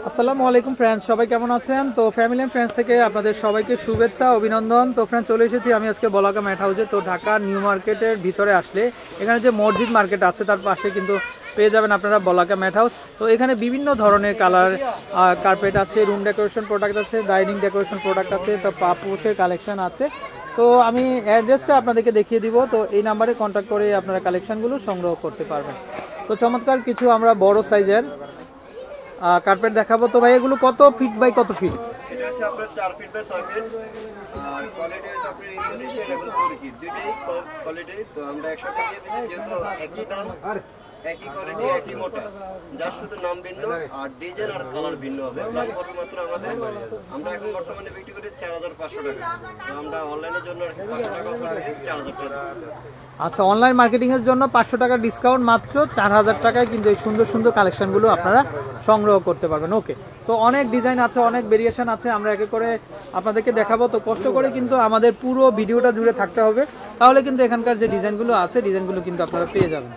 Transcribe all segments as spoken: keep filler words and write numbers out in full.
আসসালামু আলাইকুম ফ্রেন্ডস, সবাই কেমন আছেন? তো ফ্যামিলি এন্ড ফ্রেন্ডস থেকে আপনাদের সবাইকে শুভেচ্ছা অভিনন্দন। তো ফ্রেন্ডস, চলে এসেছি আমি আজকে বলাকা ম্যাট হাউসে। তো ঢাকা নিউ মার্কেটের ভিতরে আসলে এখানে যে মসজিদ মার্কেট আছে তার পাশে কিন্তু পেয়ে যাবেন আপনারা বলাকা ম্যাট হাউস। তো এখানে বিভিন্ন ধরনের কালার কার্পেট আছে, রুম ডেকোরেশন প্রোডাক্ট আছে, ডাইনিং ডেকোরেশন প্রোডাক্ট আছে, তো পাপোশের কালেকশন আছে। তো আমি অ্যাড্রেসটা আপনাদেরকে দেখিয়ে দিব। তো এই নাম্বারে কন্ট্যাক্ট করে আপনারা কালেকশনগুলো সংগ্রহ করতে পারবেন। তো চমৎকার কিছু আমরা বড় সাইজের কার্পেট দেখাবো। তো ভাই এগুলো কত ফিট বাই কত ফিট? এটা হচ্ছে আপনার চার ফিট বাই ছয় ফিট, আর কোয়ালিটি হচ্ছে আপনার ইন্দোনেশিয়ান এবং তুর্কি দুইটাই কোয়ালিটি। তো আমরা একসাথে দিয়ে দিচ্ছি, যেহেতু একই দাম, একই কোয়ালিটি, একই মোটা, যার শুধু নাম ভিন্ন আর ডিজাইন আর কালার ভিন্ন হবে। দাম পড়বে মাত্র আমাদের, আমরা এখন বর্তমানে বিক্রি করি চার হাজার পাঁচশো টাকা। তো আমরা অনলাইনের জন্য পাঁচশো টাকা অফার দিয়ে চার হাজার টাকা। আচ্ছা, অনলাইন মার্কেটিং এর জন্য পাঁচশো টাকা ডিসকাউন্ট, মাত্র চার হাজার টাকায় কিন্তু এই সুন্দর সুন্দর কালেকশনগুলো আপনারা সংগ্রহ করতে পারবেন। ওকে, তো অনেক ডিজাইন আছে, অনেক ভেরিয়েশন আছে, আমরা একে করে আপনাদেরকে দেখাবো। তো কষ্ট করে কিন্তু আমাদের পুরো ভিডিওটা জুড়ে থাকতে হবে, তাহলে কিন্তু এখানকার যে ডিজাইনগুলো আছে ডিজাইনগুলো কিন্তু আপনারা পেয়ে যাবেন।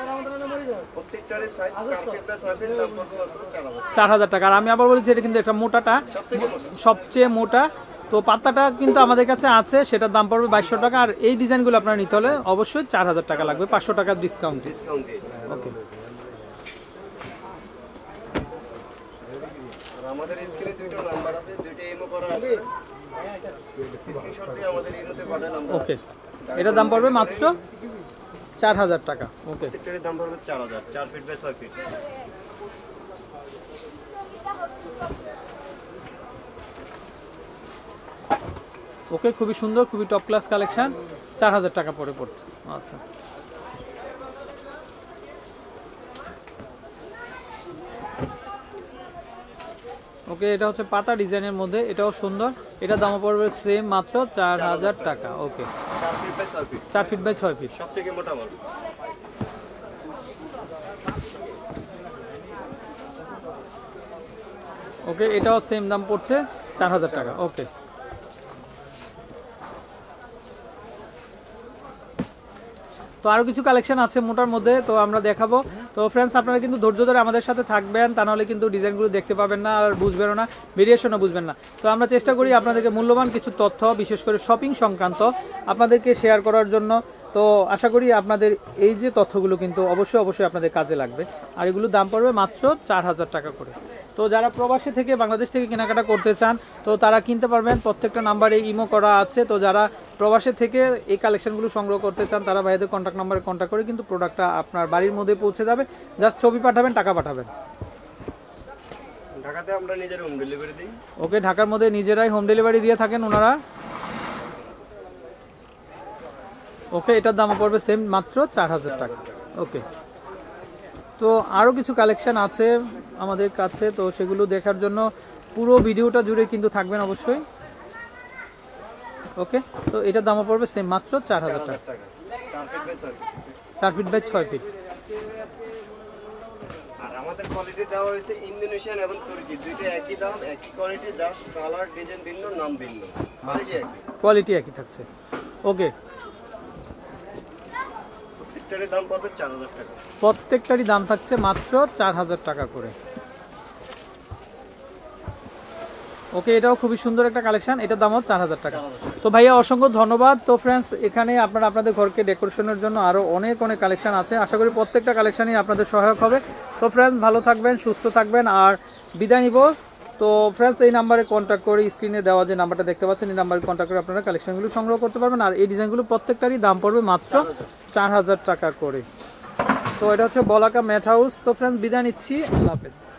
চার হাজার টাকা। আর আমি আবার বলছি, এটা কিন্তু একটা মোটাটা সবচেয়ে মোটা। তো পাতাটা কিন্তু আমাদের কাছে আছে, সেটার দাম পড়বে বাইশশো টাকা। আর এই ডিজাইনগুলো আপনারা নিতে হলে অবশ্যই চার হাজার টাকা লাগবে, পাঁচশো টাকার ডিসকাউন্ট। ওকে, আমাদের স্ক্রিনে দুটো নাম্বার আছে, দুটো ইমো করা আছে, স্ক্রিনশট দিয়ে আমাদের ইমোতে পাঠান আমরা। ওকে, এটার দাম পড়বে মাত্র চার হাজার টাকা। ওকে, এটার দাম পড়বে চার হাজার, চার ফিট বাই ছয় ফিট। ওকে, খুবই সুন্দর, খুবই টপ ক্লাস কালেকশন, চার হাজার টাকা পরে পড়ছে। আচ্ছা, ওকে, এটা হচ্ছে পাতা ডিজাইনের মধ্যে, এটাও সুন্দর, এটার দাম পড়বে সেম মাত্র চার হাজার টাকা। ওকে, চার ফিট বাই ছয় ফিট, সবচেয়ে মোটা মাল। ওকে, এটাও সেম দাম পড়ছে চার হাজার টাকা। ওকে, তো আরও কিছু কালেকশন আছে মোটার মধ্যে, তো আমরা দেখাবো। তো ফ্রেন্ডস, আপনারা কিন্তু ধৈর্য ধরে আমাদের সাথে থাকবেন, তা নাহলে কিন্তু ডিজাইনগুলো দেখতে পাবেন না, আর বুঝবেনও না, ভেরিয়েশনও বুঝবেন না। তো আমরা চেষ্টা করি আপনাদেরকে মূল্যবান কিছু তথ্য, বিশেষ করে শপিং সংক্রান্ত, আপনাদেরকে শেয়ার করার জন্য। তো আশা করি আপনাদের এই যে তথ্যগুলো কিন্তু অবশ্যই অবশ্যই আপনাদের কাজে লাগবে। আর এগুলোর দাম পড়বে মাত্র চার হাজার টাকা করে। তো যারা প্রবাসী থেকে বাংলাদেশ থেকে কেনাকাটা করতে চান, তো তারা কিনতে পারবেন, প্রত্যেকটা নাম্বারে ইমো করা আছে। তো যারা প্রবাসী থেকে এই কালেকশনগুলো সংগ্রহ করতে চান, তারা ভাইদের কন্ট্যাক্ট নাম্বারে কন্ট্যাক্ট করে কিন্তু প্রোডাক্টটা আপনার বাড়ির মধ্যে পৌঁছে যাবে। জাস্ট ছবি পাঠাবেন, টাকা পাঠাবেন। ঢাকাতে আমরা নিজেরা হোম ডেলিভারি দিই। ওকে, ঢাকার মধ্যে নিজেরাই হোম ডেলিভারি দিয়ে থাকেন ওনারা। ওকে, এটার দাম পড়বে সেম মাত্র চার হাজার টাকা। ওকে, তো আরও কিছু কালেকশন আছে আমাদের কাছে, তো সেগুলো দেখার জন্য পুরো ভিডিওটা জুড়ে কিন্তু থাকবেন অবশ্যই। ওকে, তো এটার দাম পড়বে সেম মাত্র চার হাজার টাকা, চার ফিট বাই ছয় ফিট। আর আমাদের কোয়ালিটি দেওয়া হয়েছে ইন্দোনেশিয়ান এবং তুর্কি, দুইটা একই দাম, একই কোয়ালিটি, জাস্ট কালার ডিজাইন ভিন্ন, নাম ভিন্ন, কোয়ালিটি একই, কোয়ালিটি একই থাকছে। ওকে, প্রত্যেকটারই দাম পড়বে চার হাজার টাকা, প্রত্যেকটারই দাম থাকছে মাত্র চার হাজার টাকা করে। ওকে, এটাও খুবই সুন্দর একটা কালেকশন, এটার দামও চার হাজার টাকা। তো ভাইয়া অসংখ্য ধন্যবাদ। তো ফ্রেন্ডস, এখানে আপনারা আপনাদের ঘরকে ডেকোরেশনের জন্য আরও অনেক অনেক কালেকশন আছে, আশা করি প্রত্যেকটা কালেকশনই আপনাদের সহায়ক হবে। তো ফ্রেন্ডস, ভালো থাকবেন, সুস্থ থাকবেন, আর বিদায় নিব। তো ফ্রেন্ডস, এই নাম্বারে কন্ট্যাক্ট করে, স্ক্রিনে দেওয়া যে নাম্বারটা দেখতে পাচ্ছেন, এই নাম্বারে কন্ট্যাক্ট করে আপনারা কালেকশনগুলো সংগ্রহ করতে পারবেন। আর এই ডিজাইনগুলো প্রত্যেকটারই দাম পড়বে মাত্র চার হাজার টাকা করে। তো এটা হচ্ছে বলাকা ম্যাট হাউস। তো ফ্রেন্ডস, বিদায় নিচ্ছি, আল্লাহ হাফেজ।